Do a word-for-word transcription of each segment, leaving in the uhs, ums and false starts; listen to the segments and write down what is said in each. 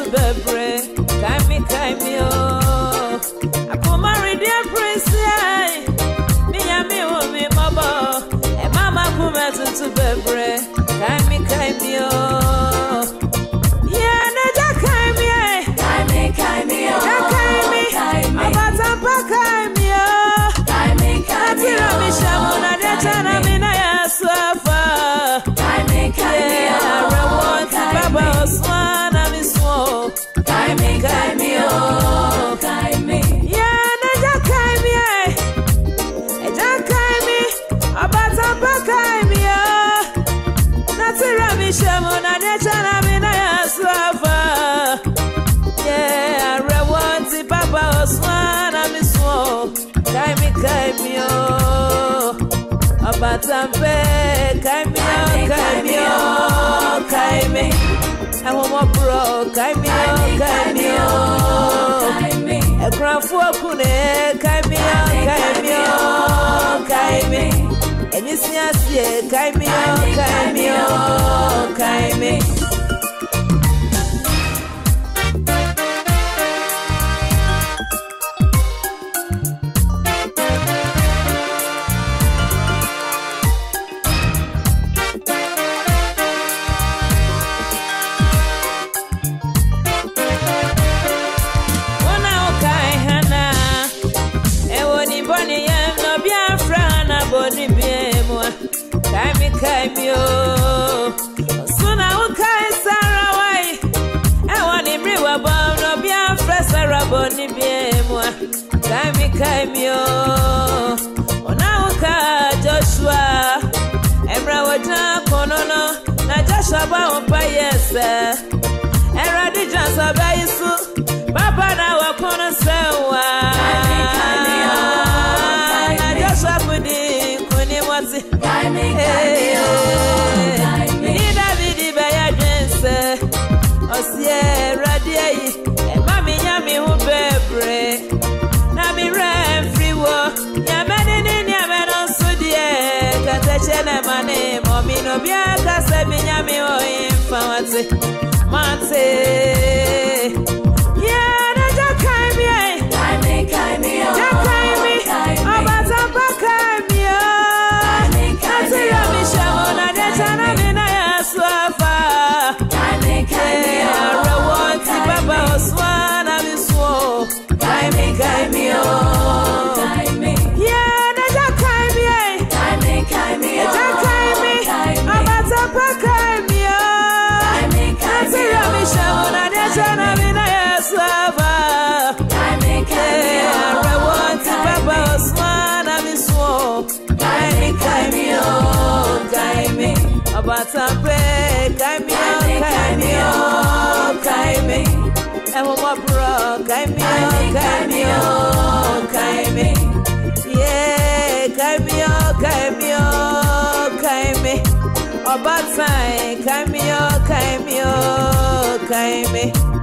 bebre. Kai me, kai me, oh. I come marry dear prince, me and me, oh, me, mama. And mama come out to bebre. Kai me, kai me, oh. Yeah, no, Jack, kai me, Kai me, kai me, oh. Jack, kai me, Kai me. about a pack, kai me, oh. Kai me, kai me, Atira mi shamuna de chana mi na ya swafa. Kai me, kai me, oh. I want Baba Oswana mi swo. Kai me, kai me, oh. Kai me. Yeah, na ja kai mi eh. E ja kai mi. Abata pa kai mi oh. Natira mi shamuna de chana mi na ya swafa. Yeah, I want Baba Oswana mi swo. Kai me, kai me, oh. Abatampe, kai me, oh, kai me, oh, kai me. I want more bro, kai me, oh, kai me, oh. A grand for kune, kai me, oh, kai me, oh, kai me. And you see us here, kai me, oh, kai me, oh, kai me. Kai me oh, suna ukai sarawai. Ewa ni mriwa bono bia fresa raboni biemwa. Kai me, kai me oh, ona uka Joshua. Emra waja konono na Joshua ba umpa yese. Era di jansa ba isu, baba na wakono sewa. Kai me, oh, na Joshua kuni kuni wazi. Kai me, kai me, oh. Osie radia yi e mami nyami hu bebre na mi ren free wo ya meni ni ni ameno sudie kateche na mane momi no bia ka se mi nyami o infa wate mate yeah na jakai mi Kai me, kai me, oh. jakai mi abata pa kai mi oh Kai me, kai me, atira mi shamo na de chana mi na ya swafa. Kai me, kai me, oh. Baba Oswana mi swo. Kai me, kai me, oh. Kai me. Yeah, na ja kai mi eh. Kai me, kai me, oh. Ja kai mi. Abata pa kai mi oh. Kai me, kai me, Atira mi oh. shawona de chana mi na yesava. Kai me, kai me, oh. Yeah, I want Baba Oswana mi swo. Kai me, kai me, oh. Kai mi. Abata pe kai mi oh, kai mi oh, kai mi. Ewo mo bro, kai mi oh, kai mi oh, kai mi. Yeah, kai mi oh, kai mi oh, kai mi. Obatai, kai mi oh, kai mi oh, kai mi.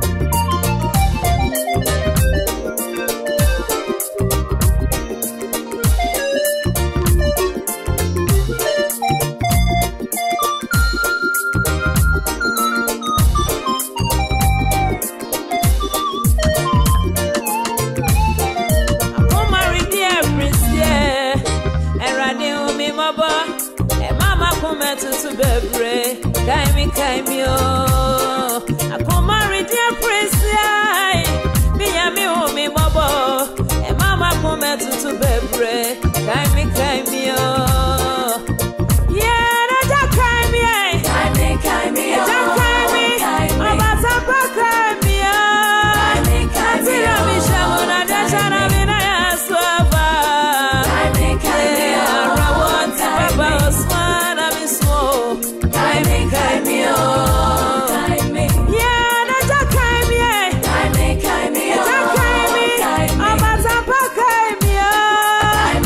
To bebre, kai me, kai me oh. I come marry dear prince, me and me oh me mobo. And mama come to bebre, kai me, kai me oh. Yeah, na ja kai me, Kai me, kai me, oh. ja kai me, abata pa kai me oh. Kai me, kai me, Atira mi shamuna de chana mi na ya swafa. Kai me, kai me, oh. I want Baba Oswana mi swo. Kai me, kai me, oh. Kai me. Yeah, na ja kai mi eh. Kai me, kai me, oh. Ja kai mi. Kai me. Abata pa kai mi oh. Kai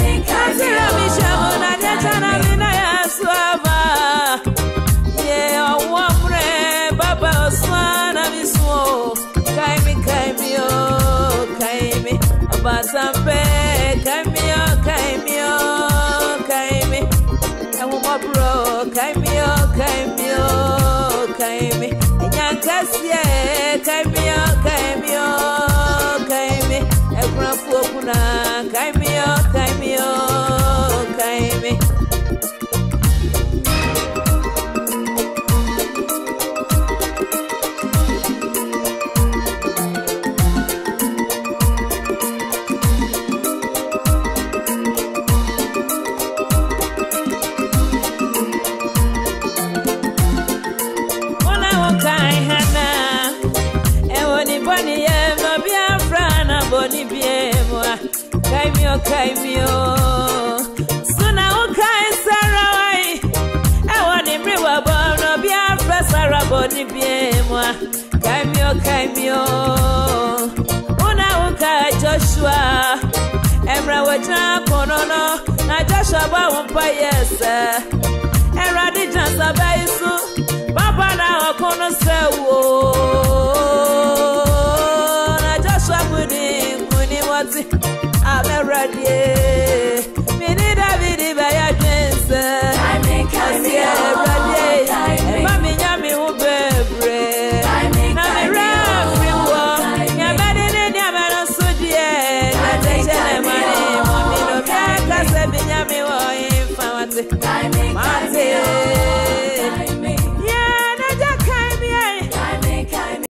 okay me oh. Una uka Joshua. Emra wajna konono na Joshua ba wumpa yes. Emra di jansa ba isu. Papa na okono se wo. Na Joshua kuni kuni wati. I'm ready.